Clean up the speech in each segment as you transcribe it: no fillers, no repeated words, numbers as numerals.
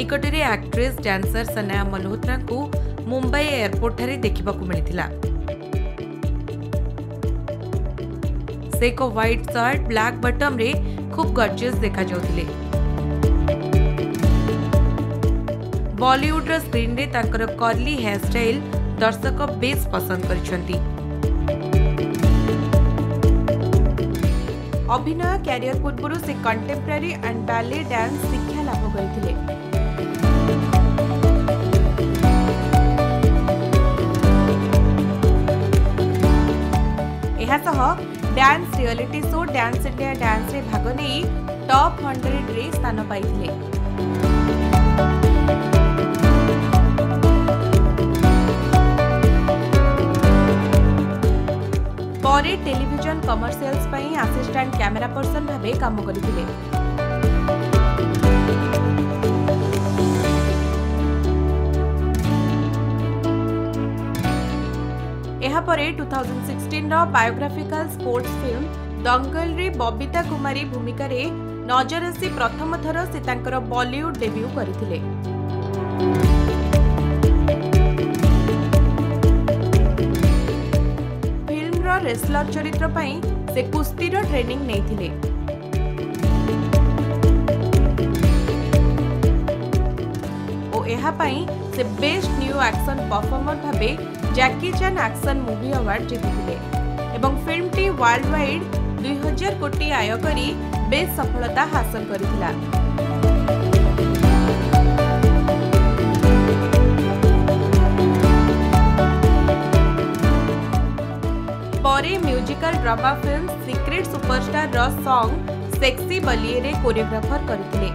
निकटरे actress dancer Sanaya Malhotra को Mumbai airport ठारे देखा मिलता। से एक व्हाइट शर्ट ब्लैक बटम रे खूब गॉर्जियस देखा जाउथिले। बॉलीवुड रो स्क्रीन रे तांकर कर्ली हेयर स्टाइल दर्शक बेस पसंद करिसंती। अभिनय कैरियर पूर्व से कंटेम्पररी एंड बैले डांस शिक्षा लाभ करथिले। Dance reality show dance India dance रे भाग नहीं टॉप 100 रे स्थान पाइथिले। परे टेलीविजन कमर्शियल्स पई असिस्टेंट कैमरा पर्सन भाबे काम करथिले। एहा परे 2016 रो बायोग्राफिकल स्पोर्ट्स फिल्म दंगल रे बबीता कुमारी भूमिका रे नजर आसी प्रथम थर से तांकर बॉलीवुड डेब्यू करथिले। फिल्म रो रेसलर चरित्र पई से कुश्ती रो ट्रेनिंग नैथिले। ओ एहा पई से बेस्ट न्यू एक्शन परफॉर्मर भाबे Jackie Chan action movie award जीतिले एवं फिल्म टी वर्ल्ड वाइड 2000 कोटी आय करी बेस सफलता हासिल करिथिला। परे musical drama film secret superstar रो सॉन्ग सेक्सी बलिए रे कोरियोग्राफर करथिले।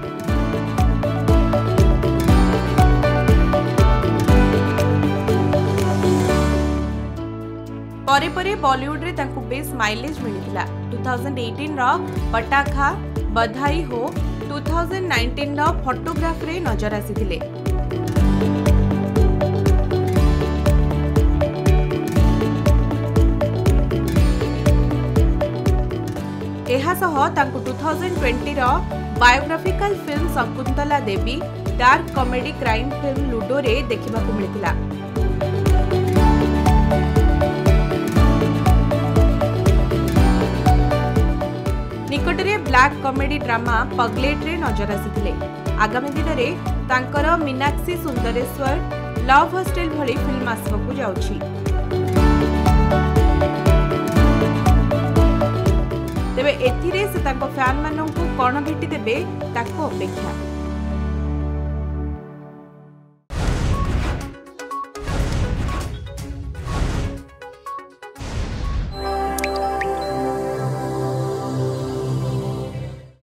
परे परे बॉलीवुड रे तांकु बेस माइलेज मिलिथिला। 2018 रो पटाखा बधाई हो 2019 रो फोटोग्राफ रे नजर आसीथिले। एहा सह तांकु 2020 रो biographical film Shakuntala Devi dark comedy crime film Ludo रे देखिबाकु मिलिथिला। निकटरे ब्लैक कॉमेडी ड्रामा पगलेट रे नजर आसीथिले। आगामी दिन में तांकर मीनाक्षी सुंदरेश्वर लव हॉस्टल भली फिल्म आसबाकू जाउछि। तेबे एथिरे से तांको फैन माननकु कोन भेटी देबे ताको अपेक्षा।